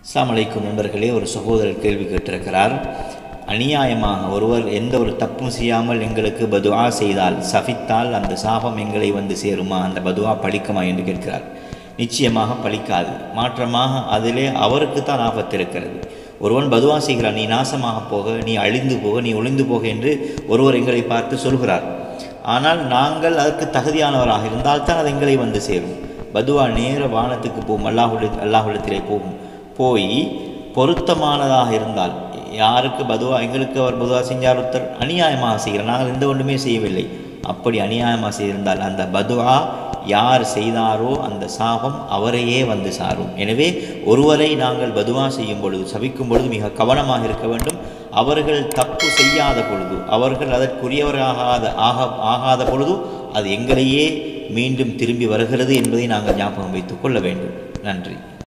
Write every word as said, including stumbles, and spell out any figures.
அஸ்ஸலாமு அலைக்கும் நண்பர்களே, ஒரு சகோதரர் கேள்வி கேட்டிருக்கிறார். அநியாயமாக ஒருவர் எந்த ஒரு தப்பும் செய்யாமல் எங்களுக்கு பதுஆ செய்தால், சபித்தால் அந்த சாபம் எங்களை வந்து சேருமா, அந்த பதுஆ பலிக்குமா என்று கேட்கிறார். நிச்சயமாக பலிக்காது. மாற்றமாக அதிலே அவருக்கு தான் ஆபத்து இருக்கிறது. ஒருவன் பதுஆ செய்கிறான், நீ நாசமாக போக, நீ அழிந்து போக, நீ ஒளிந்து போக என்று ஒருவர் எங்களை பார்த்து சொல்கிறார். ஆனால் நாங்கள் அதற்கு தகுதியானவராக இருந்தால் தான் அது எங்களை வந்து சேரும். பதுஆ நேர வானத்துக்கு போகும், அல்லாஹுடைய அல்லாஹுடத்திலே போகும். போய் பொருத்தமானதாக இருந்தால், யாருக்கு பதுவா எங்களுக்கு அவர் பதுவா செஞ்சார், ஒருத்தர் அநியாயமாக செய்கிறார், நாங்கள் எந்த ஒன்றுமே செய்யவில்லை, அப்படி அநியாயமாக செய்திருந்தால் அந்த பதுவா யார் செய்தாரோ அந்த சாபம் அவரையே வந்து சாரும். எனவே ஒருவரை நாங்கள் பதுவா செய்யும் பொழுது, சபிக்கும் பொழுது மிக கவனமாக இருக்க வேண்டும். அவர்கள் தப்பு செய்யாத பொழுது, அவர்கள் அதற்குரியவராகாத ஆக ஆகாத பொழுது அது எங்களையே மீண்டும் திரும்பி வருகிறது என்பதை நாங்கள் ஞாபகம் வைத்துக் கொள்ள வேண்டும். நன்றி.